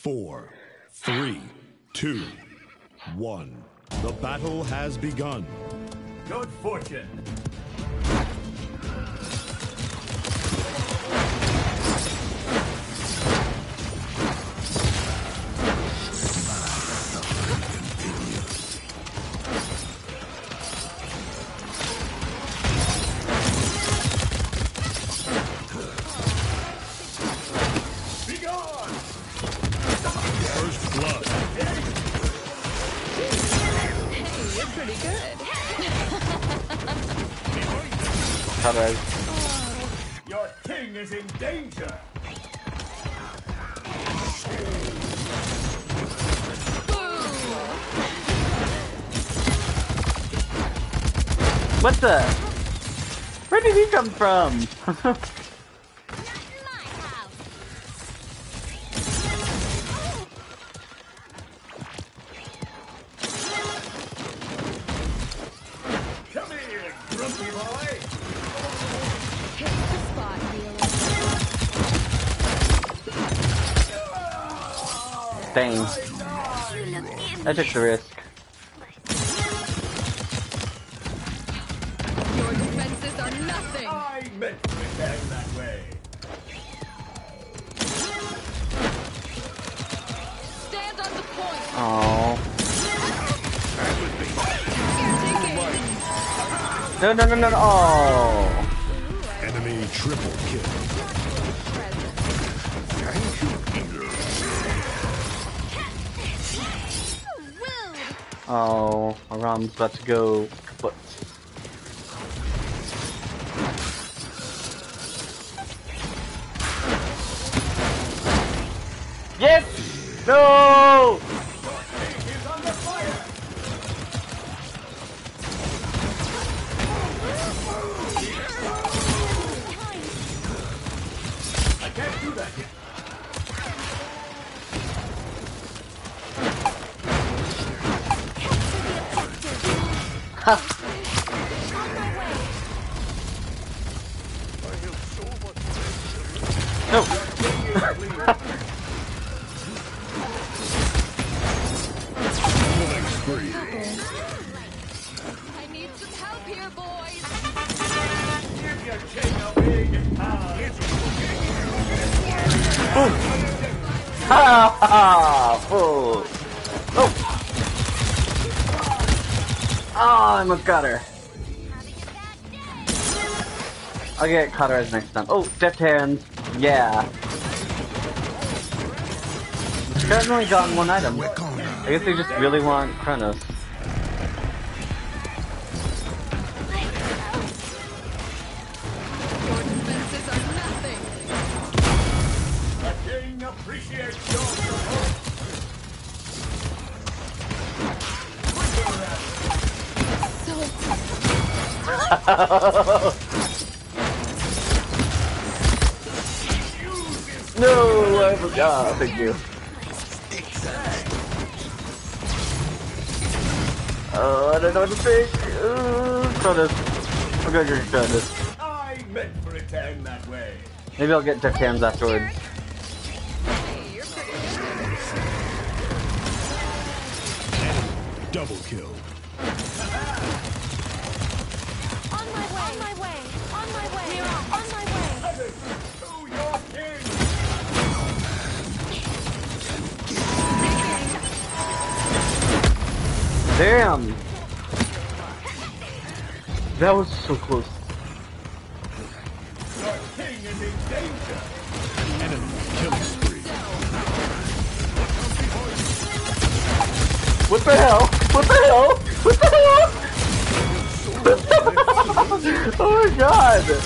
4, 3, 2, 1. The battle has begun. Good fortune. Your king is in danger. What the? Where did he come from? Come here, grumpy boy. Dang. I took the risk. Your defenses are nothing. I meant to attack that way. Stand on the point. Oh. No, no, no, no, no. Oh. Enemy triple kill. Oh, Aram's about to go kaput. Yes! No! He's under fire. I can't do that yet. Ha! No! I need some help here, boys. Give your king a big pound. Ha ha! Fool! Oh! Oh, I almost got her. I'll get Cauterize next time. Oh, Deft Hands. Yeah. I've only gotten one item. I guess they just really want Chronos. Your defenses are nothing. The king appreciates your support. No, I forgot. Thank you. I don't know what to think. Chronos. I'm gonna get Chronos. I meant for it to end that way. Maybe I'll get Deft Hands afterwards. Hey, you're pretty good. Double kill. On my way. On my way. On my way. On my way. To your king. Damn! That was so close. Your king is in danger. Enemy killing spree. What the hell? What the hell? What the hell? Oh my god!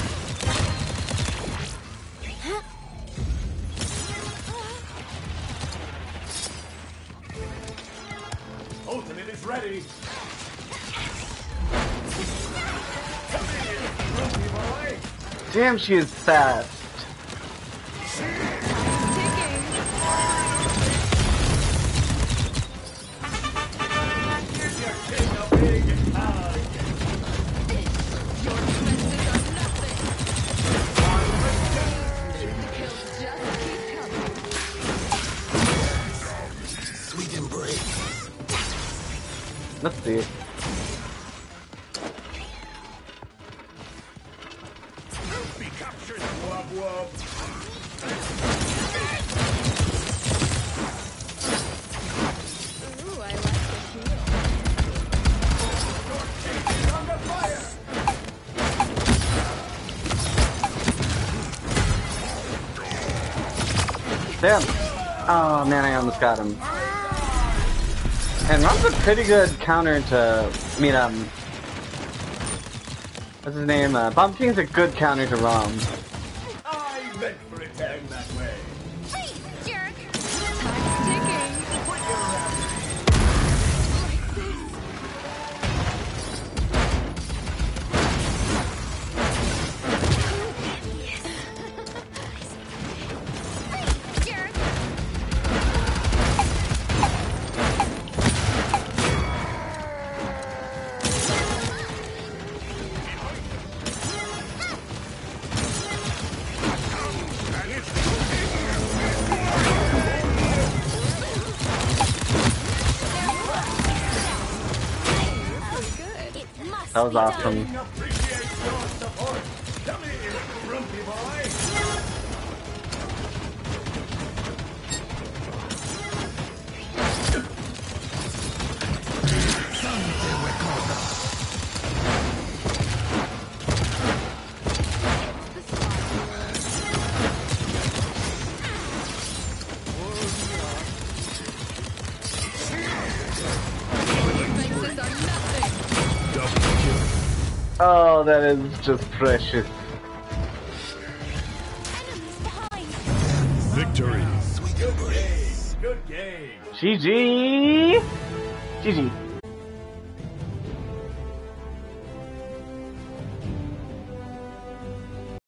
Ultimate is ready. Come here, grumpy boy. Damn, she is fast. Give your king a big hug. Your defenses are nothing. Kills just keep coming. Let's see. Be captured, wub wub. Ooh, I like the shield. Under fire. Damn. Oh man, I almost got him. And Rom's a pretty good counter to, what's his name? Bomb King's a good counter to Rom. I meant for it to end that way. Hey, jerk! Time's ticking. Put your Hey, jerk! Good. It must That was be awesome. done. appreciate your support. Come here, grumpy boy. Defenses are nothing. Double kill. Oh, that is just precious. Enemies behind. Victory. Good game. Good game. GG! GG.